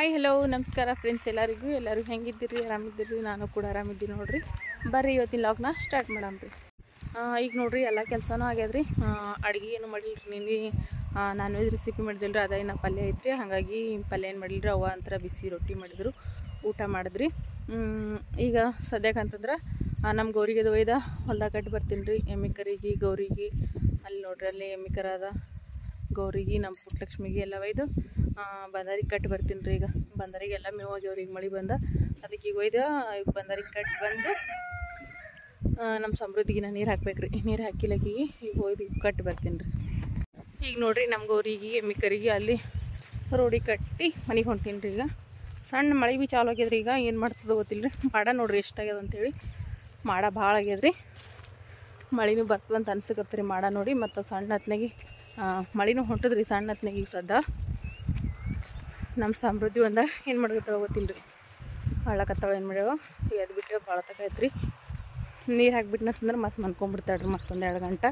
Hi hello ನಮಸ್ಕಾರ friends ಎಲ್ಲರೂ ಹೆಂಗಿದ್ದೀರಿ ಆರಾಮಿದ್ದೀರಿ ನಾನು ಕೂಡ ಆರಾಮಿದ್ದೀನಿ ನೋಡ್ರಿ ಬರ್ರಿ ಇವತ್ತಿನ ಲಾಗ್ನ ಸ್ಟಾರ್ಟ್ ಮಾಡಮ್ರಿ ಈಗ ನೋಡ್ರಿ ಎಲ್ಲ ಕೆಲಸನೂ ಆಗ್ಯದ್ರಿ ಅಡುಗೆ ಏನು ಮಾಡಿಲ್ರಿ ನಿನ್ನೆ ನಾನ್ ವೆಜ್ ರೆಸಿಪಿ ಮಾಡಿದಿಲ್ರಿ ಅದೇನ ಪಲ್ಯ ಐತ್ರಿ ಹಾಗಾಗಿ ಪಲ್ಯ ಏನು ಮಾಡಿಲ್ರಿ ಅವ್ವ ಅಂತರ ಬಿಸಿ ರೊಟ್ಟಿ ಮಾಡಿದ್ರು ಊಟ ಮಾಡಿದ್ರಿ ಈಗ ಸದ್ಯಕ್ಕೆ ಅಂತಂದ್ರೆ ನಮ್ಮ ಗೌರಿಗೆ ಅದು ಒಯ್ದ ಹೊಲ್ದಾಗ ಕಟ್ಟಿ ಬರ್ತೀನಿ ರೀ ಎಮ್ಮೆ ಕರಿಗೆ ಗೌರಿಗೆ ಅಲ್ಲಿ ನೋಡ್ರಿ ಅಲ್ಲಿ ಎಮ್ಮೆ ಕರ ಅದ ಗೌರಿಗೆ ನಮ್ಮ ಪುಟ್ಟಲಕ್ಷ್ಮಿಗೆ ಎಲ್ಲ ಒಯ್ದು ಬಂದರಿಗೆ ಕಟ್ಟಿ ಬರ್ತೀನಿ ರೀ ಈಗ ಬಂದರಿಗೆಲ್ಲ ಮೇವಾಗಿ ಅವ್ರಿಗೆ ಮಳೆ ಬಂದ ಅದಕ್ಕೆ ಈಗ ಒಯ್ದು ಬಂದರಿಗೆ ಕಟ್ಟಿ ಬಂದು ನಮ್ಮ ಸಮೃದ್ಧಿಗೆ ನೀರು ಹಾಕ್ಬೇಕ್ರಿ ನೀರು ಹಾಕಿಲಕ್ಕಿಗೆ ಈಗ ಒಯ್ದು ಕಟ್ಟಿ ಬರ್ತೀನಿ ರೀ ಈಗ ನೋಡ್ರಿ ನಮ್ಮ ಗೌರಿಗೆ ಎಮ್ಮೆ ಕರಿಗೆ ಅಲ್ಲಿ ರೋಡಿ ಕಟ್ಟಿ ಮನೆಗೆ ಹೊಂಟೀನಿ ರೀ ಈಗ ಸಣ್ಣ ಮಳೆ ಭೀ ಚಾಲು ಆಗ್ಯದ್ರಿ ಈಗ ಏನು ಮಾಡ್ತದೋ ಗೊತ್ತಿಲ್ಲ ರೀ ಮಾಡ ನೋಡ್ರಿ ಎಷ್ಟಾಗ್ಯದ ಅಂಥೇಳಿ ಮಾಡ ಭಾಳ ಆಗ್ಯದ್ರಿ ಮಳೆನೂ ಬರ್ತದಂತ ಅನ್ಸಕತ್ರಿ ಮಾಡ ನೋಡಿ ಮತ್ತು ಸಣ್ಣ ಹೊತ್ನಾಗೆ ಮಳೆನೂ ಹೊಂಟದ್ರಿ ಸಣ್ಣ ಹೊತ್ನಾಗೆ ಈಗ ಸದ್ದ ನಮ್ಮ ಸಮೃದ್ಧಿ ಒಂದಾಗ ಏನು ಮಾಡ್ಕೊತಾವ ಗೊತ್ತಿಲ್ಲ ರೀ ಹಳ್ಳಕತ್ತಾವ ಏನು ಮಾಡ್ಯಾವ ಎದ್ದು ಬಿಟ್ಟರೆ ಭಾಳ ತಕೈತ್ರಿ ನೀರು ಹಾಕ್ಬಿಟ್ನಂತಂದ್ರೆ ಮತ್ತೆ ಮನ್ಕೊಂಡ್ಬಿಡ್ತಾಳ್ರಿ ಮತ್ತೊಂದು 2 ಗಂಟೆ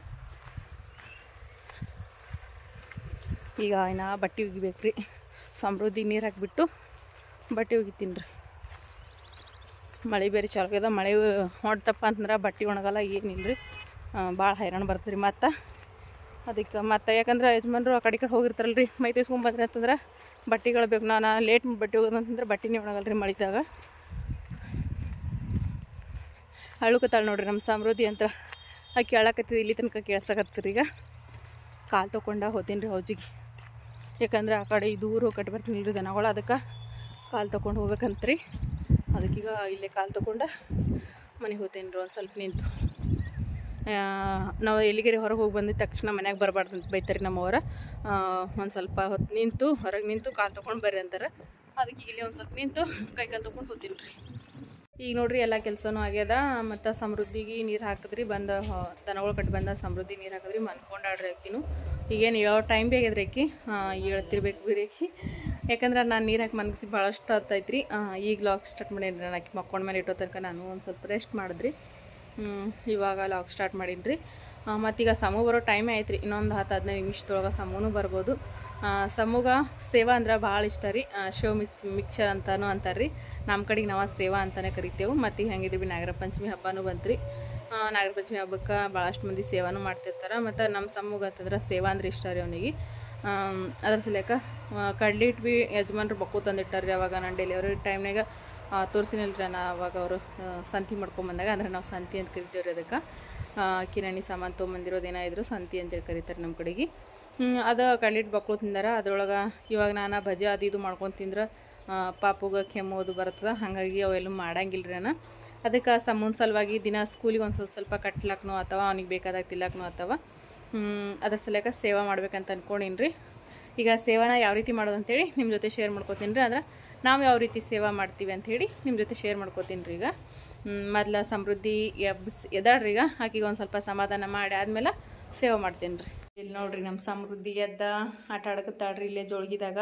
ಈಗ ಇನ್ನು ಬಟ್ಟೆ ಒಗಿಬೇಕು ರೀ ಸಮೃದ್ಧಿ ನೀರು ಹಾಕಿಬಿಟ್ಟು ಬಟ್ಟೆ ಒಗಿತೀನಿ ರೀ ಮಳೆ ಬೇರೆ ಚಾಲು ಆಗ್ಯದ ಮಳೆ ಹೊಂಟಪ್ಪ ಅಂತಂದ್ರೆ ಬಟ್ಟೆ ಒಣಗಲ್ಲ ಏನಿಲ್ಲ ರೀ ಭಾಳ ಹೈರಾಣ ಬರ್ತದೆ ರೀ ಮತ್ತು ಅದಕ್ಕೆ ಮತ್ತು ಯಾಕಂದ್ರೆ ಯಜಮಾನ್ರು ಆ ಕಡೆ ಹೋಗಿರ್ತಾರಲ್ಲ ರೀ ಮೈ ತೋರಿಸ್ಕೊಂಬಂದ್ರಿ ಅಂತಂದ್ರೆ ಬಟ್ಟೆಗಳು ಬೇಕು ನಾನು ಲೇಟ್ ಬಟ್ಟೆ ಹೋಗೋದಂತಂದ್ರೆ ಬಟ್ಟೆನೇ ಒಣಗಲ್ಲ ರೀ ಮಳಿದಾಗ ಅಳುಕತ್ತಾಳೆ ನೋಡ್ರಿ ನಮ್ಮ ಸಮೃದ್ಧಿ ಅಂತ ಆಕೆ ಅಳಕತ್ತಿದ್ದು ಇಲ್ಲಿ ತನಕ ಕೇಳ್ಸಕತ್ತೀರಿ ಈಗ ಕಾಲು ತೊಗೊಂಡು ಹೋತೀನಿ ರೀ ಹೌಜಿಗೆ ಯಾಕಂದ್ರೆ ಆ ಕಡೆ ದೂರ ಕಟ್ಟಿ ಬರ್ತೀನಿ ರೀ ದನಗಳು ಅದಕ್ಕೆ ಕಾಲು ತೊಗೊಂಡು ಹೋಗ್ಬೇಕಂತ್ರಿ ಅದಕ್ಕೀಗ ಇಲ್ಲೇ ಕಾಲು ತೊಗೊಂಡು ಮನೆಗೆ ಹೋಗ್ತೀನಿ ರೀ ಒಂದು ಸ್ವಲ್ಪ ನಿಂತು ನಾವು ಎಲ್ಲಿಗೆರೆ ಹೊರಗೆ ಹೋಗಿ ಬಂದಿದ್ದ ತಕ್ಷಣ ಮನ್ಯಾಗೆ ಬರಬಾರ್ದು ಅಂತ ಬೈತಾರೆ ನಮ್ಮವರ ಒಂದು ಸ್ವಲ್ಪ ಹೊತ್ತು ನಿಂತು ಹೊರಗೆ ನಿಂತು ಕಾಲು ತೊಗೊಂಡು ಬರ್ರಿ ಅಂತಾರೆ ಅದಕ್ಕೆ ಇಲ್ಲಿ ಒಂದು ಸ್ವಲ್ಪ ನಿಂತು ಕೈ ಕಾಲು ತೊಗೊಂಡು ಹೋಗ್ತೀನಿ ರೀ ಈಗ ನೋಡ್ರಿ ಎಲ್ಲ ಕೆಲಸನೂ ಆಗ್ಯದ ಮತ್ತು ಸಮೃದ್ಧಿಗೆ ನೀರು ಹಾಕಿದ್ರಿ ಬಂದ ದನಗಳು ಕಟ್ಟಿ ಬಂದ ಸಮೃದ್ಧಿ ನೀರು ಹಾಕಿದ್ರಿ ಮನ್ಕೊಂಡಾಡ್ರಿ ಆಕಿನು ಈಗೇನು ಹೇಳೋ ಟೈಮ್ ಭೀ ಆಗ್ಯದ್ರಿ ಆಕಿ ಹೇಳ್ತಿರ್ಬೇಕು ಬರೀ ಆಕಿ ಯಾಕಂದ್ರೆ ನಾನು ನೀರು ಹಾಕಿ ಮನಗಿಸಿ ಭಾಳಷ್ಟು ಹತ್ತೈತ್ರಿ ಈಗ ಲಾಗ್ ಸ್ಟಾರ್ಟ್ ಮಾಡೀನಿ ರೀ ನಾನು ಆಕಿ ಮಕ್ಕೊಂಡ ಮೇಲೆ ಇಟ್ಟೋ ತನಕ ನಾನು ಒಂದು ಸ್ವಲ್ಪ ರೆಸ್ಟ್ ಮಾಡಿದ್ರಿ ಇವಾಗ ಲಾಗ್ ಸ್ಟಾರ್ಟ್ ಮಾಡೀನಿ ರೀ ಮತ್ತೀಗ ಸಮೂ ಬರೋ ಟೈಮೇ ಆಯ್ತು ರೀ ಇನ್ನೊಂದು 10-15 ನಿಮಿಷದೊಳಗೆ ಸಮೂನು ಬರ್ಬೋದು ಸಮೂಗ ಸೇವಾ ಅಂದ್ರೆ ಭಾಳ ಇಷ್ಟ ರೀ ಶೋ ಮಿಕ್ಚರ್ ಅಂತಲೂ ಅಂತಾರೆ ರೀ ನಮ್ಮ ಕಡೆಗೆ ನಾವು ಸೇವಾ ಅಂತಲೇ ಕರಿತೇವೆ ಮತ್ತು ಈಗ ಹೆಂಗಿದ್ರಿ ಭೀ ನಾಗರ ಪಂಚಮಿ ಹಬ್ಬನೂ ಬಂತು ರೀ ನಾಗರ ಪಂಚಮಿ ಹಬ್ಬಕ್ಕೆ ಭಾಳಷ್ಟು ಮಂದಿ ಸೇವಾನು ಮಾಡ್ತಿರ್ತಾರೆ ಮತ್ತು ನಮ್ಮ ಸಮೂಗ ಅಂತಂದ್ರೆ ಸೇವಾ ಅಂದ್ರೆ ಇಷ್ಟ ರೀ ಅವನಿಗೆ ಅದ್ರ ಸಲಕ ಕಡ್ಲಿ ಹಿಟ್ಟು ಭೀ ಯಜಮಾನ್ರು ಬಕ್ಕು ತಂದಿಟ್ಟಾರೆ ರೀ ಅವಾಗ ನಾನು ಡೆಲಿವರಿ ಟೈಮ್ನಾಗ ತೋರಿಸಿನಲ್ರಿ ನಾನು ಅವಾಗ ಅವರು ಸಂತಿ ಮಾಡ್ಕೊಂಬಂದಾಗ ಅಂದ್ರೆ ನಾವು ಸಂತಿ ಅಂತ ಕರಿತೇವೆ ರೀ ಅದಕ್ಕೆ ಕಿರಾಣಿ ಸಾಮಾನು ತೊಗೊಂಬಂದಿರೋದು ಏನಾಯಿದ್ರು ಸಂತಿ ಅಂತೇಳಿ ಕರೀತಾರೆ ನಮ್ಮ ಕಡೆಗೆ ಅದು ಕಡ್ಲಿಟ್ಟು ಬಕ್ಳು ತಿಂದಾರ ಅದ್ರೊಳಗೆ ಇವಾಗ ನಾನು ಭಜಿ ಅದು ಇದು ಮಾಡ್ಕೊಂಡು ತಿಂದ್ರೆ ಪಾಪುಗೆ ಕೆಮ್ಮೋದು ಬರ್ತದೆ ಹಾಗಾಗಿ ಅವೆಲ್ಲ ಮಾಡಂಗಿಲ್ಲ ರೀ ನಾನು ಅದಕ್ಕೆ ಸಮೂನ್ ಸಲುವಾಗಿ ದಿನ ಸ್ಕೂಲಿಗೆ ಒಂದು ಸ್ವಲ್ಪ ಕಟ್ಲಾಕ್ನೋ ಅಥವಾ ಅವ್ನಿಗೆ ಬೇಕಾದಾಗ ತಿಲ್ಲಕ್ನೋ ಅಥವಾ ಅದ್ರ ಸಲಕ ಸೇವಾ ಮಾಡ್ಬೇಕಂತ ಅಂದ್ಕೊಂಡೀನಿ ರೀ ಈಗ ಸೇವಾನ ಯಾವ ರೀತಿ ಮಾಡೋದು ಅಂತೇಳಿ ನಿಮ್ಮ ಜೊತೆ ಶೇರ್ ಮಾಡ್ಕೋತೀನಿ ರೀ ಅಂದ್ರೆ ನಾವು ಯಾವ ರೀತಿ ಸೇವಾ ಮಾಡ್ತೀವಿ ಅಂಥೇಳಿ ನಿಮ್ಮ ಜೊತೆ ಶೇರ್ ಮಾಡ್ಕೋತೀನಿ ರೀ ಈಗ ಮೊದಲ ಸಮೃದ್ಧಿ ಎದ್ದಾಡ್ರಿ ಈಗ ಆಕಿಗೆ ಒಂದು ಸ್ವಲ್ಪ ಸಮಾಧಾನ ಮಾಡಿ ಆದಮೇಲೆ ಸೇವಾ ಮಾಡ್ತೀನಿ ರೀ ಇಲ್ಲಿ ನೋಡ್ರಿ ನಮ್ಮ ಸಮೃದ್ಧಿ ಎದ್ದ ಆಟ ಆಡಕತ್ತಾಡ್ರಿ ಇಲ್ಲೇ ಜೋಳಗಿದಾಗ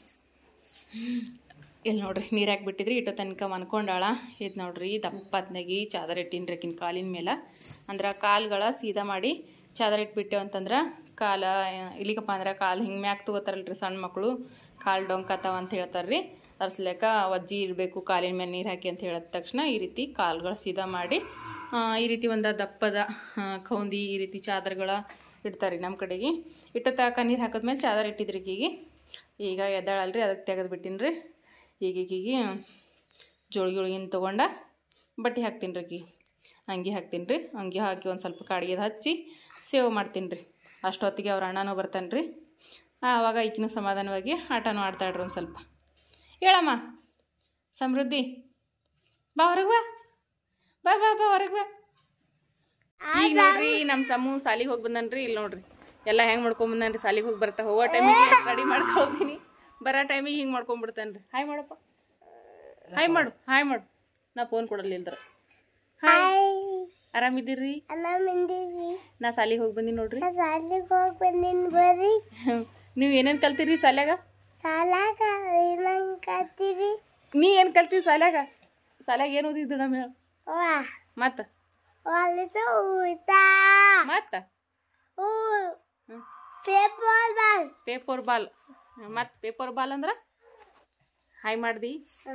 ಇಲ್ಲಿ ನೋಡ್ರಿ ನೀರು ಹಾಕಿಬಿಟ್ಟಿದ್ರಿ ಇಟ್ಟೋ ತನಕ ಮನ್ಕೊಂಡಾಳ ಇದು ನೋಡ್ರಿ ದಪ್ಪತ್ನಾಗಿ ಚಾದರ್ ಇಟ್ಟೀನಿ ರೀ ಆಕಿನ ಕಾಲಿನ ಮೇಲೆ ಅಂದ್ರೆ ಕಾಲುಗಳ ಸೀದಾ ಮಾಡಿ ಚಾದರ್ ಇಟ್ಬಿಟ್ಟೆವು ಅಂತಂದ್ರೆ ಕಾಲ ಇಲ್ಲಿಗಪ್ಪ ಅಂದ್ರೆ ಕಾಲು ಹಿಂಗೆ ಮ್ಯಾಕ್ ತೊಗೋತಾರಲ್ರಿ ಸಣ್ಣ ಮಕ್ಕಳು ಕಾಲು ಡೊಂಕತ್ತಾವ ಅಂತ ಹೇಳ್ತಾರೆ ರೀ ಅರ್ಸ್ಲೇಕ ಒಜ್ಜಿ ಇರಬೇಕು ಕಾಲಿನ ಮೇಲೆ ನೀರು ಹಾಕಿ ಅಂತ ಹೇಳಿದ ತಕ್ಷಣ ಈ ರೀತಿ ಕಾಲುಗಳು ಸೀದಾ ಮಾಡಿ ಈ ರೀತಿ ಒಂದು ದಪ್ಪದ ಕೌಂದಿ ಈ ರೀತಿ ಚಾದರ್ಗಳ ಇಡ್ತಾರೆ ರೀ ನಮ್ಮ ಕಡೆಗೆ ಇಟ್ಟ ತಾಕ ನೀರು ಹಾಕಿದ್ಮೇಲೆ ಚಾದರ್ ಇಟ್ಟಿದ್ರಿ ಈಗ ಎದ್ದಾಳಲ್ರಿ ಅದಕ್ಕೆ ತೆಗೆದು ಬಿಟ್ಟಿನಿ ರೀ ಈಗೀಗ ಜೋಳಿಗಿನ ತೊಗೊಂಡು ಬಟ್ಟೆ ಹಾಕ್ತೀನಿ ರೀ ಅಂಗಿ ಹಾಕ್ತೀನಿ ರೀ ಅಂಗಿ ಹಾಕಿ ಒಂದು ಸ್ವಲ್ಪ ಕಾಡಿಗೆದು ಹಚ್ಚಿ ಸೇವ್ ಮಾಡ್ತೀನಿ ರೀ ಅಷ್ಟೊತ್ತಿಗೆ ಅವ್ರ ಅಣ್ಣನೂ ಬರ್ತಾನೆ ರೀ ಆವಾಗ ಈಕಿನೂ ಸಮಾಧಾನವಾಗಿ ಆಟನೂ ಆಡ್ತಾಳ್ರಿ ಒಂದು ಸ್ವಲ್ಪ ಹೇಳಮ್ಮ ಸಮೃದ್ಧಿ ಬಾ ಹೊರಗೆ ಬಾ ಬಾ ಬಾ ಹೊರಗೆ ಬಾ ಈಗ ನೋಡ್ರಿ ನಮ್ಮ ಸಮೂ ಸಾಲಿಗೆ ಹೋಗಿ ಬಂದನ್ರಿ ಇಲ್ಲಿ ನೋಡ್ರಿ ಎಲ್ಲ ಹೆಂಗೆ ಮಾಡ್ಕೊಂಬಂದನ್ರಿ ಸಾಲಿಗೆ ಹೋಗಿ ಬರ್ತಾ ಹೋಗೋ ಟೈಮಿಗೆ ರೆಡಿ ಮಾಡ್ಕೊ ಹೋಗ್ತೀನಿ ಬರೋ ಟೈಮಿಗೆ ಹಿಂಗೆ ಮಾಡ್ಕೊಂಡ್ಬಿಡ್ತಾನೆ ರೀ ಹಾಯ್ ಮಾಡಪ್ಪ ಹಾಯ್ ಮಾಡು ನಾ ಫೋನ್ ಕೊಡಲ್ಲ ಇಲ್ದ್ರ ಹಾಯ್ ಆರಾಮಿದ್ದೀರಿ ನಾ ಸಾಲಿಗೆ ಹೋಗಿ ಬಂದೀನಿ ನೋಡ್ರಿ ಬರ್ರಿ ನೀವು ಏನೇನು ಕಲ್ತೀರಿ ಸಾಲ್ಯಾಗ ನೀ ಏನು ಕಲ್ತೀವಿ ಸಾಲ್ಯಾಗ ಏನು ಓದಿದ್ದು ನಮ್ಮ ಮತ್ತೆ ಪೇಪರ್ ಬಾಲ್ ಮತ್ತು ಪೇಪರ್ ಬಾಲ್ ಅಂದ್ರೆ ಹಾಯ್ ಮಾಡ್ದಿ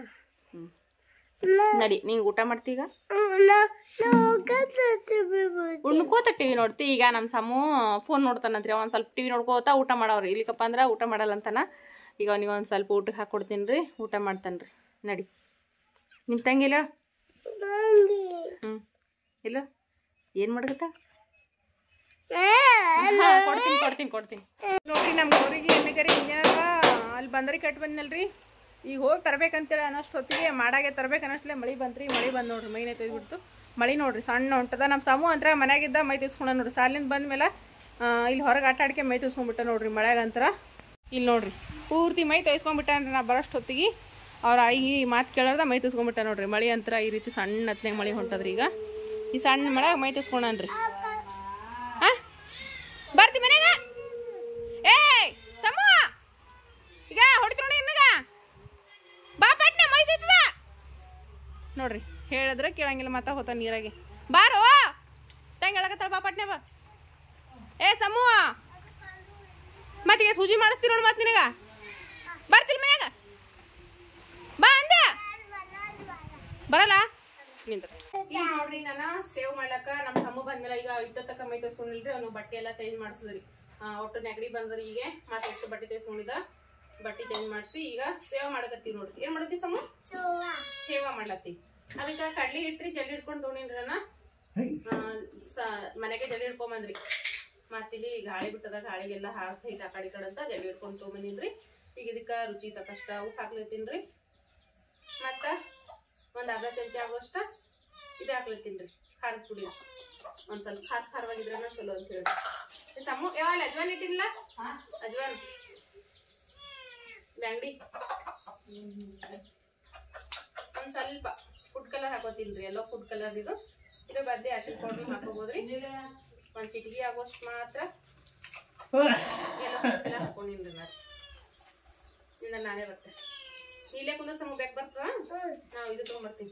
ನಡಿ ನೀ ಊಟ ಮಾಡ್ತೀಗ ಉಣ್ಕೋತ ಟಿವಿ ನೋಡ್ತಿ ಈಗ ನಮ್ಮ ಸಮೂ ಫೋನ್ ನೋಡ್ತಾನಂತ್ರಿ ಒಂದ್ ಸ್ವಲ್ಪ ಟಿವಿ ನೋಡ್ಕೋತಾ ಊಟ ಮಾಡವ್ರಿ ಇಲ್ಲಿಕಪ್ಪ ಅಂದ್ರ ಊಟ ಮಾಡಲ್ಲ ಅಂತಾನ ಈಗ ಅವನಿಗೆ ಒಂದ್ ಸ್ವಲ್ಪ ಊಟಕ್ಕೆ ಹಾಕೊಡ್ತೀನಿ ರೀ ಊಟ ಮಾಡ್ತಾನ್ರಿ ನಡಿ ನಿಮ್ಮ ತಂಗಿ ಇಲ್ಲ ಇಲ್ಲ ಏನ್ ಮಾಡಕತ್ತ ಕೊಡ್ತೀನಿ ನೋಡ್ರಿ ನಮ್ಮ ಗೌರಿಗೆ ಎಮ್ಮಿಗರಿ ಹಿಂಗ್ಯಾಗ ಅಲ್ಲಿ ಬಂದ್ರಿ ಕಟ್ ಬಂದ್ನಲ್ರಿ ಈಗ ಹೋಗಿ ತರ್ಬೇಕಂತೇಳಿ ಅನ್ನೋಷ್ಟು ಹೊತ್ತಿಗೆ ಮಾಡಾಗೆ ತರ್ಬೇಕು ಅನ್ನೋಷ್ಟಲೆ ಮಳೆ ಬಂತ್ರಿ ಮಳೆ ಬಂದು ನೋಡ್ರಿ ಮೈನೇ ತೆಗೆದ್ಬಿಡ್ತು ಮಳೆ ನೋಡ್ರಿ ಸಣ್ಣ ಹೊಂಟದ ನಮ್ಮ ಸಮೂ ಅಂತರ ಮನ್ಯಾಗಿದ್ದ ಮೈ ತಿಸ್ಕೊಂಡ ನೋಡ್ರಿ ಸಾಲಿಂದ ಬಂದ್ಮೇಲೆ ಇಲ್ಲಿ ಹೊರಗೆ ಆಟ ಆಡ್ಕೆ ಮೈ ತಿಸ್ಕೊಂಡ್ಬಿಟ್ಟ ನೋಡ್ರಿ ಮಳೆಗಂತರ ಇಲ್ಲಿ ನೋಡ್ರಿ ಪೂರ್ತಿ ಮೈ ತೆಗೆಸ್ಕೊಂಡ್ಬಿಟ್ಟನ್ರಿ ನಾ ಬರೋಷ್ಟು ಹೊತ್ತಿಗೆ ಅವ್ರ ಆಗಿ ಮಾತು ಕೇಳಾರ್ದ ಮೈ ತಿಸ್ಕೊಂಡ್ಬಿಟ್ಟ ನೋಡ್ರಿ ಮಳೆ ಅಂತರ ಈ ರೀತಿ ಸಣ್ಣ ಹತ್ನಾಗ ಮಳೆ ಹೊಂಟದ್ರಿ ಈಗ ಈ ಸಣ್ಣ ಮಳೆಯಾಗ ಮೈ ತಿಸ್ಕೊಂಡನ್ರಿ ಬರ್ತಿ ಮನ್ಯಾಗ ಏ ಸಮೂ ಈಗ ಹೊಡಿತು ನೋಡಿ ಇನ್ನಗ ಬಾ ಪಟ್ನೆ ಮೈ ತಿತ್ತದ ನೋಡ್ರಿ ಹೇಳಿದ್ರೆ ಕೇಳಂಗಿಲ್ಲ ಮತ್ತ ಹೋತ ನೀರಾಗೆ ಬಾರೋ ತಂಗಿ ಹೇಳಕತ್ತಾಳ ಬಾ ಪಟ್ನೆ ಬಾ ಏ ಸಮೂ ಮತ್ತೀಗ ಸೂಜಿ ಮಾಡಿಸ್ತೀನಿ ನೋಡಿ ಮತ್ತೆ ನಿನಗ ಬರ್ತಿಲ್ ಮನ್ಯಾಗ ಬಾ ಅಂದೆ ಬರಲ್ಲ ನಿಂತ ಈಗ ನೋಡ್ರಿ ನಾನು ಸೇವ್ ಮಾಡ್ಲಕ್ಕ ನಮ್ಮ ತಮ್ಮ ಬಂದ್ಮೇಲೆ ಈಗ ಇಟ್ಟೊತ್ತಕ್ಕ ಮೈ ತೋರಿಸ್ಕೊಂಡಿಲ್ರಿ ಅವನು ಬಟ್ಟೆ ಎಲ್ಲ ಚೇಂಜ್ ಮಾಡಿಸಿದ್ರಿ ಒಟ್ಟು ನೆಗಡಿ ಬಂದ್ರಿ ಈಗ ಮತ್ತೆ ಎಷ್ಟು ಬಟ್ಟೆ ತೋರಿಸ್ಕೊಂಡಿದ್ದ ಬಟ್ಟೆ ಚೇಂಜ್ ಮಾಡಿಸಿ ಈಗ ಸೇವ್ ಮಾಡಕತ್ತೀವಿ ನೋಡ್ರಿ ಏನ್ ಮಾಡತ್ತಿ ಸಮ ಸೇವಾ ಮಾಡ್ಲತ್ತಿ ಅದಕ್ಕೆ ಕಡ್ಲಿ ಇಟ್ರಿ ಜಲ್ದಿ ಇಟ್ಕೊಂಡು ತೊಗೊಂಡಿನ್ರಿ ನಾನು ಮನೆಗೆ ಜಲ್ದಿ ಇಟ್ಕೊಂಬಂದ್ರಿ ಮತ್ತಿಲ್ಲಿ ಗಾಳಿ ಬಿಟ್ಟದ ಗಾಳಿಗೆಲ್ಲ ಹಾಕೈತೆ ಆ ಕಡೆ ಕಡೆ ಅಂತ ಜಲ್ದಿ ಇಟ್ಕೊಂಡು ತೊಗೊಂಬಂದಿನ್ರಿ ಈಗ ಇದಕ್ಕೆ ರುಚಿ ತಕ್ಕಷ್ಟ ಉಪ್ಪು ಹಾಕ್ಲತ್ತೀನ್ರಿ ಮತ್ತ ಒಂದ್ ಅರ್ಧ ಚಮಚ ಆಗೋಷ್ಟ ಇದು ಹಾಕ್ಲತ್ತೀನ್ರಿ ಖಾರದ ಪುಡಿ ಒಂದ್ ಸ್ವಲ್ಪ ಖಾರವಾಗಿದ್ರನ ಚಲೋ ಅಂತ ಹೇಳಿ ಸಮೂ ಯಾವಲ್ಲ ಅಜ್ವಾನ್ ಇಟ್ಟಿಲ್ಲ ಅಜ್ವಾನ್ ಬ್ಯಾಂಗಡಿ ಒಂದ್ ಸ್ವಲ್ಪ ಫುಡ್ ಕಲರ್ ಹಾಕೋತೀನ್ರಿ ಎಲ್ಲೋ ಫುಡ್ ಕಲರ್ ಇದು ಬದ್ದೆ ಅರ್ಶಿನ ಪೌಡರ್ ಹಾಕೋಬೋದ್ರಿ ಒಂದ್ ಚಿಟಿಗೆ ಆಗೋಷ್ಟು ಮಾತ್ರ ಎಲ್ಲ ಹಾಕೊಂಡಿನ್ರಿ ನಾನು ನಾನೇ ಬರ್ತೇನೆ ಇಲ್ಲೇ ಕುಂದ್ರ ಸಮೂ ಬ್ಯಾಗ್ ಬರ್ತದ ನಾವು ಇದು ತಗೊಂಡ್ಬರ್ತೀವಿ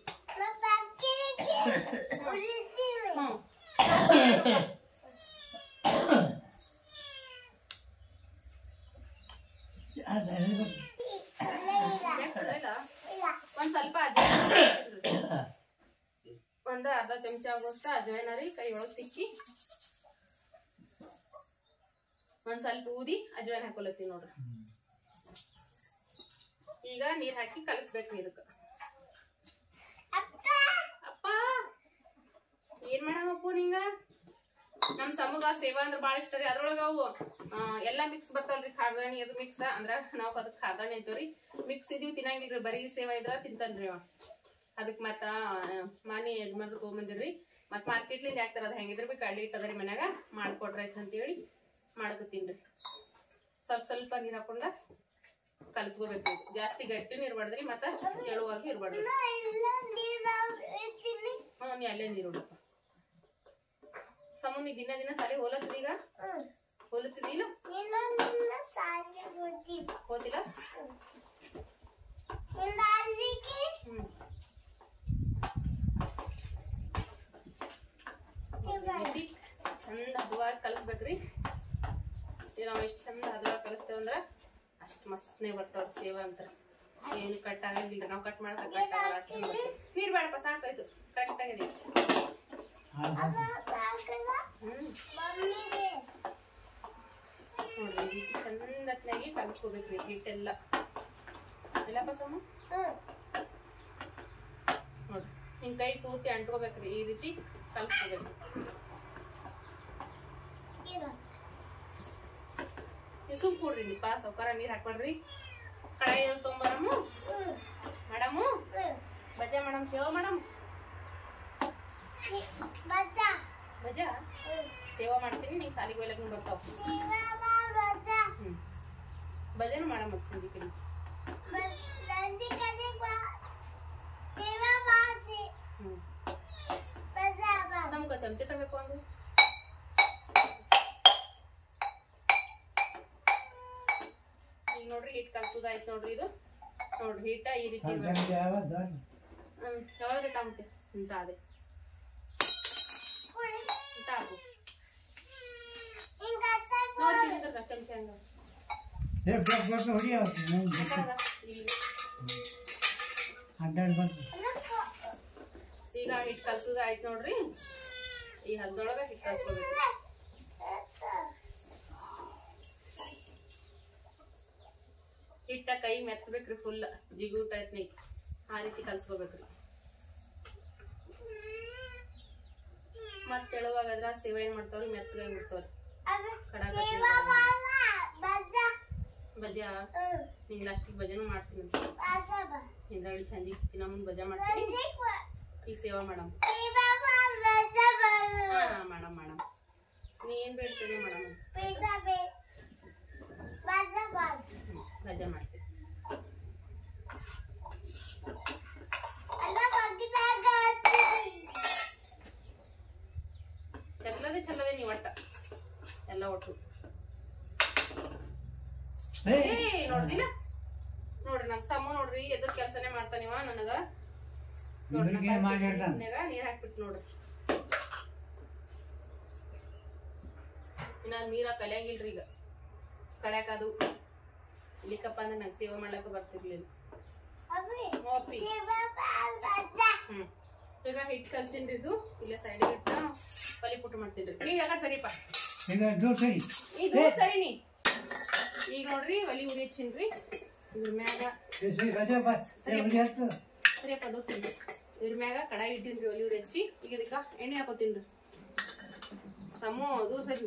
ಒಂದ್ ಸ್ವಲ್ಪ ಒಂದ್ ಅರ್ಧ ಚಮಚ ಆಗೋಷ್ಟ ಅಜ್ವೈನ ರೀ ಕೈ ಒಳಗ್ ತಿಕ್ಕಿ ಒಂದ್ ಸ್ವಲ್ಪ ಊದಿ ಅಜ್ವೈನ್ ಹಾಕೊಲತ್ತೀವಿ ನೋಡ್ರಿ ಈಗ ನೀರ್ ಹಾಕಿ ಕಲಸ್ಬೇಕ್ರಿ ಇದಕ್ಕ ಅಪ್ಪ ಏನ್ ಮಾಡಮ್ಮಪ್ಪು ನಿಂಗ ನಮ್ ಸಮೂಗ ಸೇವಾ ಅಂದ್ರ ಬಾಳ ಇಷ್ಟ ರೀ ಅದ್ರೊಳಗ ಅವು ಎಲ್ಲಾ ಮಿಕ್ಸ್ ಬರ್ತಾವಲ್ರಿ ಖಾರದಾಣಿ ಅದು ಮಿಕ್ಸ್ ಅಂದ್ರ ನಾವ್ ಅದಕ್ ಖಾರದಾಣಿ ಅಂತವ್ರಿ ಮಿಕ್ಸ್ ಇದೀವಿ ತಿನ್ನಂಗಿಲ್ರಿ ಬರೀ ಸೇವಾ ಇದ್ರ ತಿಂತಾನ್ರಿ ಅವ ಅದಕ್ ಮತ್ತ ಮಾನಿ ಯಜಮಾನ್ರು ತಗೊಂಬಂದಿರ್ರಿ ಮತ್ ಮಾರ್ಕೆಟ್ಲಿಂದ ಯಾಕ್ತಾರ ಅದ್ ಹೆಂಗಿದ್ರ ಬಿ ಕಡ್ಲಿ ಇಟ್ಟದ್ರಿ ಮನ್ಯಾಗ ಮಾಡ್ಕೊಡ್ರೈತ್ ಅಂತೇಳಿ ಮಾಡಕತ್ತೀನ್ರಿ ಸ್ವಲ್ಪ ನೀರ್ ಹಾಕೊಂಡ ಕಲಸ್ಕೋಬೇಕು ಜಾಸ್ತಿ ಗಟ್ಟಿನೂ ಇರ್ಬಾರ್ದ್ರಿ ಮತ್ತ ತೆಳುವಾಗಿ ಇರ್ಬಾರ್ದ್ರಿ ನೀ ಅಲ್ಲೇ ನೀರು ಉಡಪ್ಪ ಸಮೂ ನೀ ದಿನ ಸಾಲಿ ಹೋಲತ್ತೀರಿ ಈಗ ಹೋಲತ್ತಿದಿಲ್ಲ ಹೋತಿಲ್ಲ ಚಂದ ಹದವಾಗಿ ಕಲಸ್ಬೇಕ್ರಿ ನಾವ್ ಎಷ್ಟ್ ಚಂದ ಹದವಾಗಿ ಕಲಸ್ತೇವಂದ್ರ ಅಷ್ಟ್ ಮಸ್ತ್ನೇ ಬರ್ತಾವ್ರಿ ಸೇವಾ ಅಂತ ಏನು ಕಟ್ ಆಗಂಗಿಲ್ರಿ ನಾವ್ ಕಟ್ ಮಾಡಕ ಕಟ್ ಆಗಲ್ಲ ಅಷ್ಟ ನೀರ್ ಬೇಡಪ್ಪ ಸಾಕಾಯ್ತು ಕರೆಕ್ಟ್ ಆಗಿದೆ ನೋಡ್ರಿ ಈ ರೀತಿ ಚಂದತ್ನಾಗಿ ಕಲಸ್ಕೋಬೇಕ್ರಿ ಹಿಟ್ಟೆಲ್ಲ ಎಲ್ಲಪ್ಪ ಸಮ ನೋಡ್ರಿ ಹಿಂಗ್ ಕೈ ಪೂರ್ತಿ ಅಂಟ್ಕೋಬೇಕ್ರಿ ಈ ರೀತಿ ಕಲಸ್ಕೋಬೇಕ್ರಿ ನೀವು ಸುಮ್ ಕೂಡ್ರಿ ನಿಪ್ಪ ಸೌಕಾರ ನೀರ್ ಹಾಕ್ಬೇಡ್ರಿ ಕಡಾಯಿ ತೊಗೊಂಬರಮ್ಮ ಮೇಡಮು ಬಜ್ಜಾ ಮೇಡಮ್ ಸೇವಾ ಮೇಡಮ್ ಬಜಾ ಸೇವಾ ಮಾಡ್ತೀನಿ ನಿಂಗೆ ಸಾಲಿಗೆ ಹೋಗ್ಲಕ್ಕ ಬರ್ತಾವ ಬಜಾನು ಮಾಡಮ್ಮ ಸಂಜೆ ಕಡೆ ಸಮುಖ ಚಮಚೆ ತಗೋಬೇಕು ಒಂದು ಈಗ ನೋಡ್ರಿ ಹಿಟ್ ಕಲ್ಸೋದಾಯ್ತು ನೋಡ್ರಿ ಇದು ನೋಡ್ರಿ ಹಿಟ್ಟ ಈ ರೀತಿ ಯಾವಾಗ ತಾಂಬತ್ತೆ ಇಂತ ಅದೇ ಇಂತ ಹಾಕು ನೋಡಿ ಚಮಚ ಹಂಗ ಈಗ ಹಿಟ್ಟು ಕಲ್ಸೋದು ಆಯ್ತು ನೋಡ್ರಿ. ಈ ಹಲ್ದೊಳಗೆ ಹಿಟ್ಟು ಕಲ್ಸ್ಕೋಬೇಕು. ಹಿಟ್ಟ ಕೈ ಮೆತ್ತಬೇಕ್ರಿ, ಫುಲ್ ಜಿಗು ಟೈಪ್ನಿ ಆ ರೀತಿ ಕಲ್ಸ್ಕೋಬೇಕ್ರಿ. ಮತ್ ತೆಳುವಾಗದ್ರ ಸೇವೆ ಏನ್ ಮಾಡ್ತಾವ್ರಿ, ಮೆತ್ತಗಾಗಿ ಬಿಡ್ತಾವ್ರಿ. ಬಜಾ ನಿಂಗ್ ಲಾಸ್ಟಿಗೆ ಬಜಾನು ಮಾಡ್ತೀನಿ. ಹಿಂದಾಡಿ ಚಂದಿ ದಿನ ಮುಂದ್ ಬಜಾ ಮಾಡ್ತೀನಿ. ಈಗ ಸೇವಾ ಮಾಡಮ್. ಮಾಡಮ್ ನೀ ಏನ್ ಬೇಡ್ತೇನೆ ಮಾಡಮ್. ಬಜಾ ಮಾಡ್ತೀನಿ. ಚಲ್ಲದೆ ನೀವ್ ಒಟ್ಟ ಎಲ್ಲ ಒಟ್ಟು ನೋಡ್ದಿಲ್ಲ ನೋಡ್ರಿ. ನಮ್ ಸಮ್ಮ ನೋಡ್ರಿ ಎದ್ರ ಕೆಲ್ಸನೇ ಮಾಡ್ತಾನಿವ ನನಗ. ನೀರ್ ಹಾಕ್ಬಿಟ್ಟು ನೋಡ್ರಿ. ಇನ್ನ ನೀರ ಕಲಿಯಂಗಿಲ್ರಿ. ಈಗ ಕಡ್ಯಾಕ ಅದು ಇಲ್ಲಿಕಪ್ಪ ಅಂದ್ರೆ ನಂಗೆ ಸೇವೆ ಮಾಡ್ಲಕ್ಕ ಬರ್ತಿರ್ಲಿಲ್ಲ. ಈಗ ಹಿಟ್ಟು ಕಲ್ಸಿನ್ರಿ. ಇದು ಇಲ್ಲೇ ಸೈಡ್ ಇಟ್ಟ ಪಲಿ ಪುಟ್ಟು ಮಾಡ್ತೀನ್ರಿ. ಈಗ ಯಾಕಡೆ ಸರಿಪ್ಪ ಇದು ಸರಿ ನೀ. ಈಗ ನೋಡ್ರಿ ಒಲಿ ಉರಿ ಹಚ್ಚಿನ್ರಿ. ಇದ್ರ ಮ್ಯಾಗ ಸರಿಯಪ್ಪ ದೋಸೆ ಇದ್ರ ಮ್ಯಾಗ ಕಡಾಯಿ ಇಟ್ಟಿನ್ರಿ. ಒಲಿ ಉರಿ ಹಚ್ಚಿ ಈಗ ಇದಕ್ಕ ಎಣ್ಣೆ ಹಾಕೋತೀನ್ರಿ. ಸಮೋ ಅದು ಸರಿ.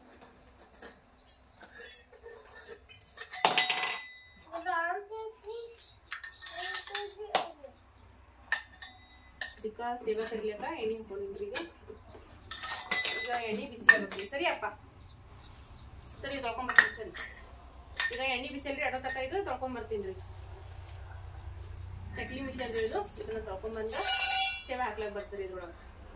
ಇದಕ್ಕ ಸೇವೆ ಕರಿಲಕ್ಕ ಎಣ್ಣೆ ಹಾಕೊಂಡಿನ್ರಿ. ಈಗ ಎಣ್ಣೆ ಬಿಸಿ ಆಗ್ಬೇಕ್ರಿ. ಸರಿ ಅಪ್ಪ ಸರಿ ತೊಳ್ಕೊಂಬರ್ತೀನಿ. ಸರಿ ಈಗ ಎಣ್ಣೆ ಬಿಸಿ ಅಲ್ರಿ ಅಡೋ ತಕ್ಕ ಇದು ತೊಳ್ಕೊಂಬರ್ತೀನಿ. ಚಕ್ಲಿ ಮಿಷನ್ ಅಲ್ರಿ ಇದು. ಇದನ್ನ ತೊಳ್ಕೊಂಬಂದ ಸೇವೆ ಹಾಕ್ಲಾಕ್ ಬರ್ತೀರಿ ಇದ್ರೊಳಗ.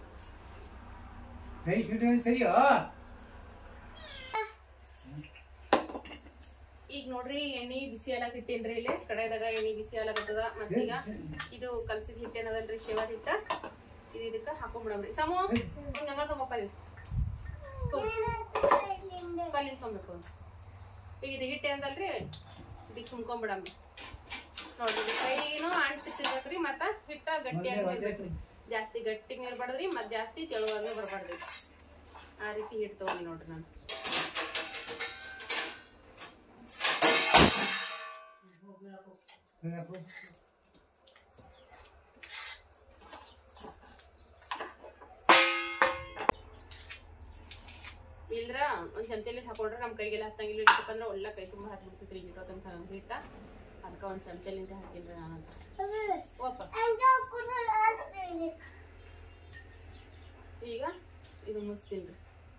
ಈಗ ನೋಡ್ರಿ ಎಣ್ಣೆ ಬಿಸಿ ಎಲ್ಲಾಕ್ ಇಟ್ಟೇನ್ರಿ. ಇಲ್ಲಿ ಕಡೆದಾಗ ಎಣ್ಣೆ ಬಿಸಿ ಆಗ್ಲಾಕತ್ತದ. ಮತ್ತೀಗ ಇದು ಕಲ್ಸಿದ ಹಿಟ್ಟೇನದಲ್ರಿ ಶೇವಾದ ಹಿಟ್ಟ ಇದು ಇದಕ್ಕ ಹಾಕೊಂಡ್ಬಿಡಮ್ರಿ. ಸಮೂ ಗಂಗ ತಗೋಪ್ಪ ಕಲ್ಲಿನ ತೊಗೊಬೇಕು. ಈಗ ಇದು ಹಿಟ್ಟೆ ಅಂದಲ್ರಿ ಇದಕ್ಕೆ ತುಂಬ್ಕೊಂಡ್ಬಿಡಮ್ರಿ. ನೋಡ್ರಿ ಕೈನು ಅಂಟಿರ್ಬೇಕ್ರಿ. ಮತ್ತ ಹಿಟ್ಟ ಗಟ್ಟಿಯಾಗಿ ಜಾಸ್ತಿ ಗಟ್ಟಿಗೆ ಇರ್ಬಾರ್ದ್ರಿ, ಮತ್ ಜಾಸ್ತಿ ತೆಳುವಾಗೆ ಬರ್ಬಾರ್ದ್ರಿ. ಆ ರೀತಿ ಹಿಟ್ಟು ತಗೊಂಡಿ ನೋಡ್ರಿ ನಾನು. ಇಲ್ದ್ರ ಒಂದ್ ಚಮಚಲಿ ಹಾಕೊಂಡ್ರೆ ನಮ್ ಕೈಗೆಲ್ಲ ಹತ್ತಂಗಿಲ್ಲ. ಇಟ್ಟಕ್ಕಂದ್ರ ಒಳ್ಳೆ ಕೈ ತುಂಬಾ ಹಾಕ್ಬಿಡ್ತೈತ್ರಿ ಇಟ್ಟೋತಂತ ಹಿಟ್ಟ. ಅದಕ್ಕ ಒಂದ್ ಚಮಚಲಿಂದ ಹಾಕಿನ್ರಿ ನಾನಂತ. ಈಗ ಇದು ಮುಗಿಸ್ತೀನ್ರಿ.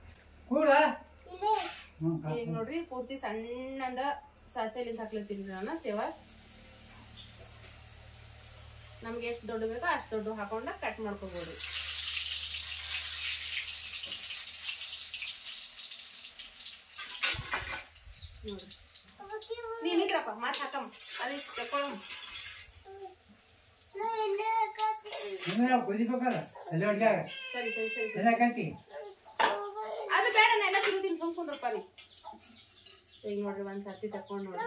ಈಗ ನೋಡ್ರಿ ಪೂರ್ತಿ ಸಣ್ಣಂದ ಸಾಚಲಿಂದ ಹಾಕ್ಲತ್ತೀನಿ ನಾನು ಸೇವಾ. ನಮ್ಗೆ ಎಷ್ಟು ದೊಡ್ಡ ಬೇಕೋ ಅಷ್ಟು ದೊಡ್ಡ ಹಾಕೊಂಡ ಕಟ್ ಮಾಡ್ಕೋಬಹುದು. ನೋಡ್ರಿ ನೀನಿದ್ರಪ್ಪ ಮಾತ್ ಹಾಕಮ್ಮ ಅದೇ ತಕೊಳಮ್ಮ. ಸರಿ ಸರಿ ಸರಿ ಅದು ಬೇಡ ನಾ ಎಲ್ಲ ತಿರುತ್ತೀನಿ ಸುಮ್ಕೊಂಡ್ರಪ್ಪ ನೀ. ಈಗ ನೋಡ್ರಿ ಒಂದ್ ಸರ್ತಿ ತಕೊಂಡ್ ನೋಡ್ರಿ.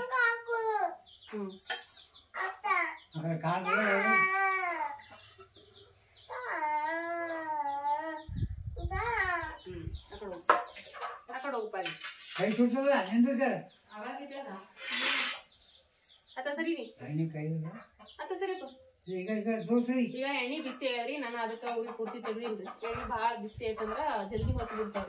ಆಕಡೆ ಹೋಗಪ್ಪ ಅಲ್ಲಿ ಅತ್ತ ಸರಿ ಅತ್ತ ಸರಿಪ್ಪ. ಈಗ ಎಣ್ಣೆ ಬಿಸಿ ಆಗ್ಯಾವ್ರಿ. ನಾನು ಅದಕ್ಕ ಉರಿ ಪೂರ್ತಿ ತೆಗ್ದಿನ್ರಿ. ಎಣ್ಣೆ ಬಾಳ ಬಿಸಿ ಆಯ್ತಂದ್ರ ಜಲ್ದಿ ಹೊತ್ತು ಬಿಡ್ತಾವ್ರಿ.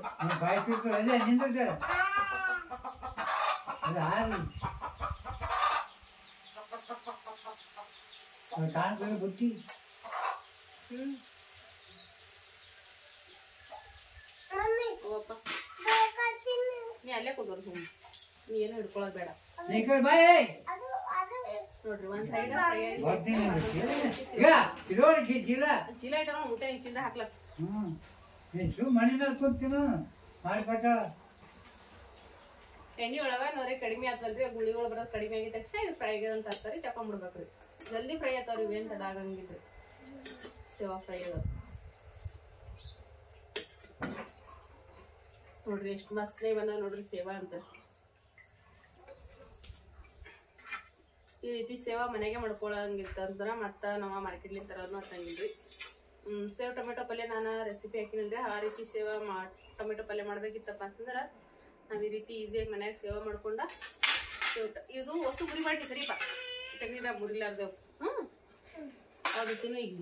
ನೀ ಅಲ್ಲೇ ಕೂದೋರು ಸುಮ್ಮನೆ ನೀ ಏನು ಹಿಡ್ಕೊಳಕ್ ಬೇಡ. ನೋಡ್ರಿ ಒಂದ್ ಸೈಡ್ ಚೀಲ ಇಟ್ಟ ಮುತ್ತೆ ಚೀಲ ಹಾಕ್ಲಕ್ ಎಣ್ಣೆ ಒಳಗ ನೋಡ್ರಿ ಕಡಿಮೆ ಆತಲ್ರಿ. ಗುಳಿಗಳು ಬರೋದ್ ಕಡಿಮೆ ಆಗಿದ ತಕ್ಷಣ ಇದು ಫ್ರೈ ಆಗ್ಯದ ಅಂತ ಹಾಕ್ತಾರಿ. ತಕೊಂಡ್ಬಿಡ್ಬೇಕ್ರಿ. ಜಲ್ದಿ ಫ್ರೈ ಆತಾವ್ರಿ. ಇವೇನ್ ತಡ ಆಗಂಗಿಲ್ರಿ. ಸೇವಾ ಫ್ರೈ ಅದ ನೋಡ್ರಿ ಎಷ್ಟು ಮಸ್ತ್ ಬಂದ ನೋಡ್ರಿ ಸೇವಾ ಅಂತ. ಈ ರೀತಿ ಸೇವಾ ಮನೆಗೆ ಮಾಡ್ಕೊಳ್ಳಂಗಿರ್ತಂದ್ರೆ ಮತ್ತು ನಾವು ಮಾರ್ಕೆಟ್ಲಿಂದ ತರೋದು ಅಂತಂಗಿಲ್ರಿ. ಸೇವ್ ಟೊಮೆಟೊ ಪಲ್ಯ ನಾನು ರೆಸಿಪಿ ಹಾಕಿನಿಲ್ರಿ. ಆ ರೀತಿ ಸೇವಾ ಟೊಮೆಟೊ ಪಲ್ಯ ಮಾಡ್ಬೇಕಿತ್ತಪ್ಪ ಅಂತಂದ್ರೆ ನಾವು ಈ ರೀತಿ ಈಸಿಯಾಗಿ ಮನ್ಯಾಗ ಸೇವಾ ಮಾಡ್ಕೊಂಡ ಇದು ವಸ್ತು ಮುರಿ ಮಾಡಿ ಸರಿಪ ತೆಗೆದ ಮುರಿಲಾರ್ದೇವು. ಆ ರೀತಿನೂ ಈಗ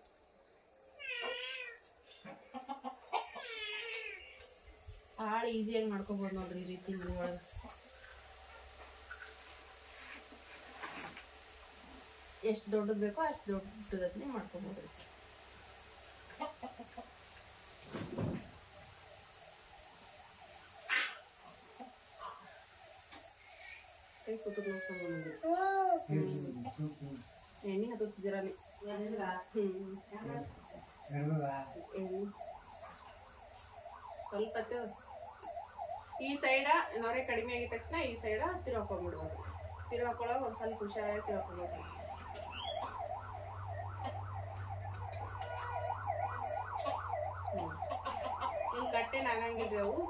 ಭಾಳ ಈಸಿಯಾಗಿ ಮಾಡ್ಕೊಬೋದು ನೋಡ್ರಿ. ಈ ರೀತಿ ಮನೆ ಒಳಗೆ ಎಷ್ಟು ದೊಡ್ಡದು ಬೇಕೋ ಅಷ್ಟು ದೊಡ್ಡದನ್ನೇ ಮಾಡ್ಕೊಬೋದು ರೀ. ಕೈ ಸುಟ್ಟು ನೋಡ್ಕೊಂಡು ಎಣ್ಣೆ ಹತ್ತಿದ್ದೀರಾನೆ. ಸ್ವಲ್ಪ ಈ ಸೈಡ ನೊರೆ ಕಡಿಮೆ ಆಗಿದ ತಕ್ಷಣ ಈ ಸೈಡ ತಿರ್ಹಾಕೊಂಡ್ಬಿಡ್ಬೋದು. ತಿರ್ಹಾಕೊಳ್ಳೋಕೆ ಒಂದು ಸ್ವಲ್ಪ ಹುಷಾರಾಗಿ ತಿರ್ಹಾಕೊಬೇಕು. ಇನ್ನು ಕಟ್ಟೆನ ಆಗಂಗಿಲ್ರಿ ಅವು.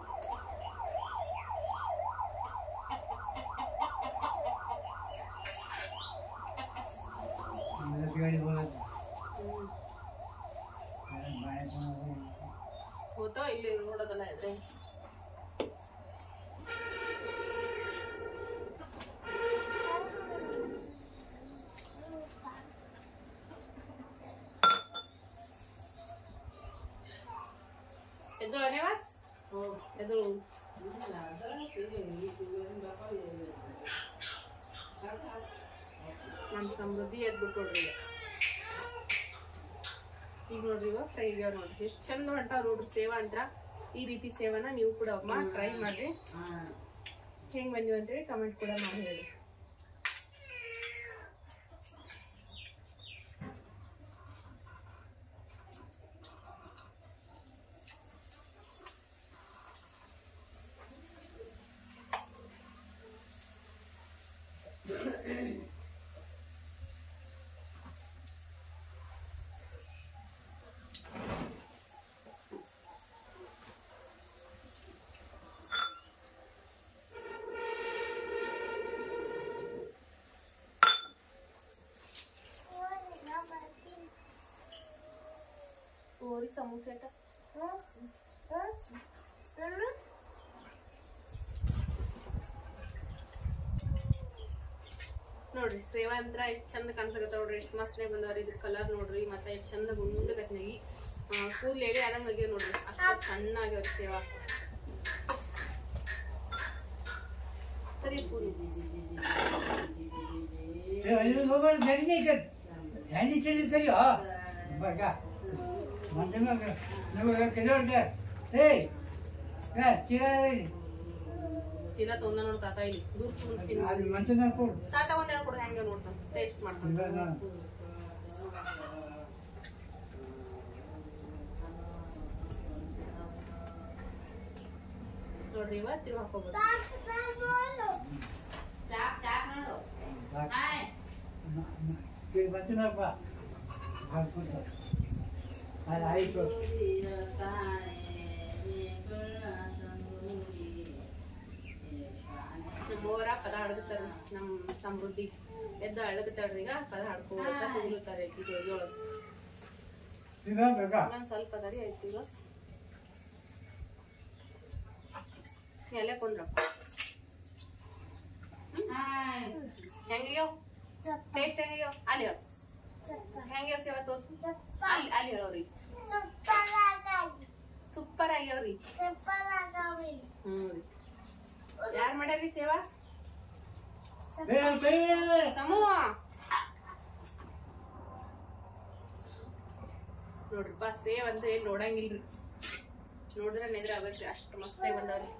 ಹೋತೋ ಇಲ್ಲಿ ನೋಡೋದಲ್ಲ ಇದೆ. ಎದ್ದು ಅನೇವಾ ಎದ್ದು ನಮ್ಮ ಸಮೃದ್ಧಿ ಎದ್ಬಿಟ್ಟು ನೋಡ್ರಿ. ಈಗ ನೋಡ್ರಿ ಇವಾಗ ಫ್ರೈ ಆಗ್ಯಾವ ನೋಡ್ರಿ. ಎಷ್ಟು ಚಂದ ಹೊಂಟಾವ ನೋಡ್ರಿ ಸೇವಾ ಅಂತ. ಈ ರೀತಿ ಸೇವನ ನೀವು ಕೂಡ ಟ್ರೈ ಮಾಡ್ರಿ. ಹೆಂಗ್ ಬಂದಿವ ಅಂತೇಳಿ ಕಮೆಂಟ್ ಕೂಡ ಮಾಡಿ ಹೇಳಿ. समोसे ನೋಡ್ರಿ ಸೇವಾ ಅಂದ್ರ ಎಷ್ಟು ಚಂದ ಕಾಣಿಸಕತ್ತ ನೋಡ್ರಿ. ಎಷ್ಟು ಮಸ್ತ್ನೇ ಬಂದವ್ರಿ. ಇದ್ರ ಕಲರ್ ನೋಡ್ರಿ. ಮತ್ತೆ ಎಷ್ಟು ಚಂದ ಗುಂಡಗತ್ನಾಗಿ ಕೂದಲು ಎಳೆ ಆದಂಗ ಆಗ್ಯಾವ ನೋಡ್ರಿ. ಅಷ್ಟು ಸಣ್ಣ ಆಗ್ಯಾವ್ರಿ ಸೇವಾ. ಸರಿ ಪೂರಿ ಚೀಲ ತೊಂದ ನೋಡ್ ತಾತ. ಇಲ್ಲಿ ತಾತ ಒಂದೆರಡು ಕೊಡ ಹೆಂಗ ನೋಡ್ತಾನ ಟೇಸ್ಟ್ ಮಾಡ್ತಾನ. ನೋಡ್ರಿ ಇವತ್ತು ಹಾಕೋಬಹುದು. ಚಾಪ್ ಚಾಪ್ ಮಾಡು. ಹಾಯ್ ನಮ್ಮವರ ಪದ ಹಾಡ್ತಾರ. ನಮ್ಮ ಸಮೃದ್ಧಿ ಎದ್ದು ಅಳಗತಾಳ್ರಿ. ಈಗ ಪದ ಹಾಡ್ಕೋತ ಹೋಗ್ಲುತ್ತಾರೆ. ಇನ್ನೊಂದ್ ಸ್ವಲ್ಪ ಅದರಿ ಆಯ್ತು. ಈಗ ಎಲೆ ಕೊಂದ್ರಪ್ಪ ಹೆಂಗ್ಯಾವ ಟೇಸ್ಟ್ ಹೆಂಗ್ಯಾವ ಅಲ್ಲಿ ಹೇಳ. ಹೆಂಗ್ಯಾವ ಸೇವಾ ತೋರ್ಸು. ಅಲ್ಲಿ ಅಲ್ಲಿ ಹೇಳೋರಿ. ಸೂಪರ್ ಆಗ್ಯಾವ್ರಿ. ಹ್ಮ್ ಯಾರ್ ಮಾಡ್ಯಾರ್ರಿ ಸೇವಾ? ಸಮೂಹ ನೋಡ್ರಿಪ್ಪ. ಸೇವ್ ಅಂತ ಏನ್ ನೋಡಂಗಿಲ್ರಿ. ನೋಡಿದ್ರೆ ನೆದ್ರ ಆಗ್ಬೇಕ್ರಿ. ಅಷ್ಟು ಮಸ್ತಾಗಿ ಬಂದವ್ರಿ.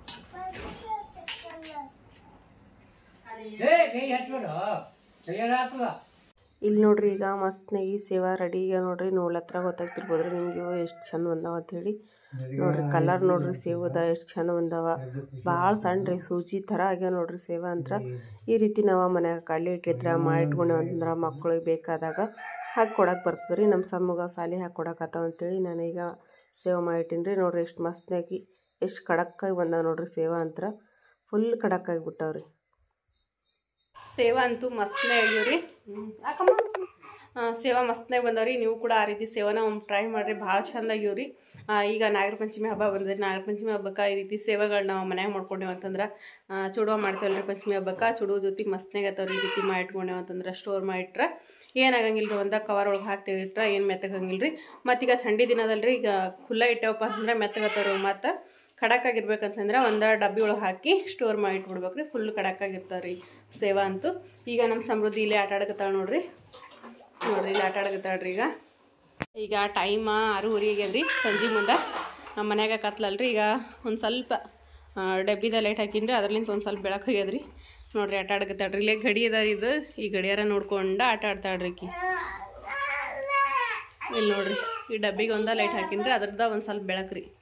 ಇಲ್ಲಿ ನೋಡ್ರಿ ಈಗ ಮಸ್ತ್ನಾಗಿ ಸೇವಾ ರೆಡಿ ಈಗ ನೋಡ್ರಿ. ನೋಡ್ಲತ್ರ ಗೊತ್ತಾಗ್ತಿರ್ಬೋದ್ರಿ ನಿಮ್ಗೆ ಎಷ್ಟು ಚಂದ ಬಂದಾವ ಅಂತ ಹೇಳಿ. ನೋಡ್ರಿ ಕಲರ್ ನೋಡ್ರಿ ಸೇವದ ಎಷ್ಟು ಚಂದ ಬಂದಾವ. ಭಾಳ ಸಣ್ಣ ರೀ ಸೂಜಿ ಥರ ಆಗ್ಯಾವ ನೋಡ್ರಿ ಸೇವಾ ಅಂತ. ಈ ರೀತಿ ನಾವು ಮನ್ಯಾಗ ಕಡ್ಲಿ ಇಟ್ಟಿದ್ರೆ ಮಾಡಿಟ್ಕೊಂಡೆ ಅಂದ್ರೆ ಮಕ್ಳಿಗೆ ಬೇಕಾದಾಗ ಹಾಕಿ ಕೊಡಕ್ಕೆ ಬರ್ತದೆ ರೀ. ನಮ್ಮ ಸಮ್ಮಗ ಸಾಲಿ ಹಾಕಿ ಕೊಡಕತ್ತಾವ ಅಂತೇಳಿ ನಾನೀಗ ಸೇವ್ ಮಾಡಿಟ್ಟಿನಿ ರೀ. ನೋಡ್ರಿ ಎಷ್ಟು ಮಸ್ತ್ನಾಗಿ ಎಷ್ಟು ಖಡಕ್ಕಾಗಿ ಬಂದಾವ ನೋಡ್ರಿ ಸೇವಾ ಅಂತ. ಫುಲ್ ಖಡಕ್ಕಾಗಿ ಬಿಟ್ಟಾವ್ರಿ. ಸೇವಾ ಅಂತೂ ಮಸ್ತನೇ ಆಗ್ಯಾವ್ರಿ. ಯಾಕಮ್ಮ ಸೇವಾ ಮಸ್ತನಾಗ ಬಂದವ್ರಿ. ನೀವು ಕೂಡ ಆ ರೀತಿ ಸೇವಾನ ಒಮ್ಮೆ ಟ್ರೈ ಮಾಡಿರಿ, ಭಾಳ ಚಂದ ಆಗ್ಯಾವ್ರಿ. ಈಗ ನಾಗರ ಪಂಚಮಿ ಹಬ್ಬ ಬಂದಿದೆ. ನಾಗರ ಪಂಚಮಿ ಹಬ್ಬಕ್ಕೆ ಈ ರೀತಿ ಸೇವೆಗಳನ್ನ ನಾವು ಮನ್ಯಾಗ ಮಾಡ್ಕೊಂಡೇವು ಅಂತಂದ್ರೆ ಚುಡುವ ಮಾಡ್ತೇವಲ್ರಿ ಪಂಚಮಿ ಹಬ್ಬಕ್ಕೆ. ಚುಡುವ ಜೊತೆ ಮಸ್ತನಾಗ ಆತವ್ರಿ. ಈ ರೀತಿ ಮಾಡಿಟ್ಕೊಂಡೇವು ಅಂತಂದ್ರೆ ಸ್ಟೋರ್ ಮಾಡಿಟ್ರೆ ಏನಾಗಂಗಿಲ್ಲ ರೀ. ಒಂದಾಗ ಕವರ್ ಒಳಗೆ ಹಾಕ್ತೇವೆ ಇಟ್ರೆ ಏನು ಮೆತ್ತಗಂಗಿಲ್ಲ ರೀ. ಮತ್ತೀಗ ಥಂಡಿ ದಿನದಲ್ರಿ ಈಗ ಖುಲ್ಲ ಇಟ್ಟೇವಪ್ಪ ಅಂತಂದ್ರೆ ಮೆತ್ತಗತ್ತವ್ರಿ. ಮತ್ತು ಖಡಕ್ಕಾಗಿರ್ಬೇಕಂತಂದ್ರೆ ಒಂದು ಡಬ್ಬಿ ಒಳಗೆ ಹಾಕಿ ಸ್ಟೋರ್ ಮಾಡಿ ಇಟ್ಬಿಡ್ಬೇಕು ರೀ. ಫುಲ್ ಖಡಕ್ಕಾಗಿರ್ತಾವೆ ರೀ ಸೇವಾ ಅಂತೂ. ಈಗ ನಮ್ಮ ಸಮೃದ್ಧಿ ಇಲ್ಲೇ ಆಟ ಆಡಕತ್ತಾಳೆ ನೋಡ್ರಿ. ಇಲ್ಲಿ ಆಟ ಆಡಕತ್ತಾಳ್ರಿ. ಈಗ ಟೈಮ 6:30 ಆಗ್ಯದ್ರಿ ಸಂಜೆ ಮುಂದೆ. ನಮ್ಮ ಮನ್ಯಾಗ ಕತ್ಲಲ್ರಿ. ಈಗ ಒಂದು ಸ್ವಲ್ಪ ಡಬ್ಬಿದ ಲೈಟ್ ಹಾಕಿನ್ರಿ, ಅದ್ರಲ್ಲಿಂದ ಒಂದು ಸ್ವಲ್ಪ ಬೆಳಕು ಆಗ್ಯದ್ರಿ. ನೋಡ್ರಿ ಆಟ ಆಡಕತ್ತಾಳ್ರಿ. ಇಲ್ಲೇ ಗಡಿ ಅದ ಇದು. ಈ ಗಡಿಯಾರ ನೋಡ್ಕೊಂಡು ಆಟ ಆಡ್ತಾಳ್ರಿ ಈಕಿ. ಇಲ್ಲಿ ನೋಡ್ರಿ ಈ ಡಬ್ಬಿಗೆ ಒಂದ ಲೈಟ್ ಹಾಕಿನ್ರಿ, ಅದ್ರದ ಒಂದು ಸ್ವಲ್ಪ ಬೆಳಕು ರೀ.